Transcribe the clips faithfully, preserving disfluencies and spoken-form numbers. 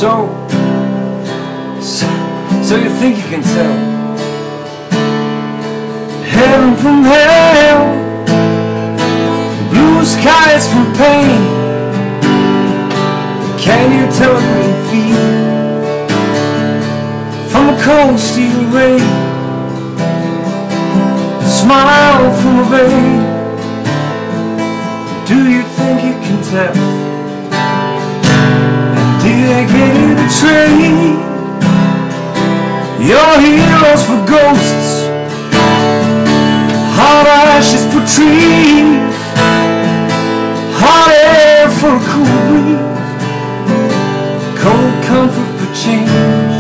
So, so, so you think you can tell heaven from hell, blue skies from pain? Can you tell it when you feel from a cold steel rain, a smile from a vein? Do you think you can tell? Did I get you to trade your heroes for ghosts, hot ashes for trees, hot air for a cool breeze, cold comfort for change?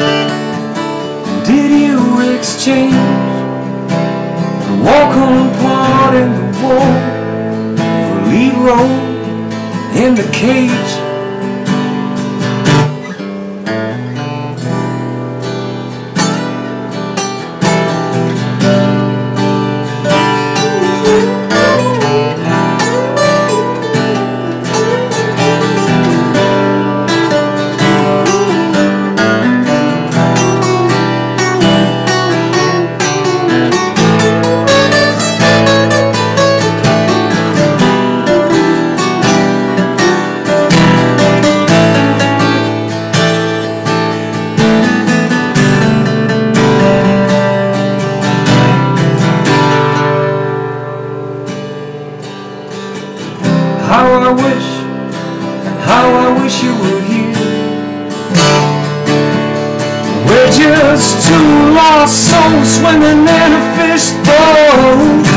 Did you exchange the walk on part in the wall for lead role in the cage? How I wish, how I wish you were here. We're just two lost souls swimming in a fishbowl.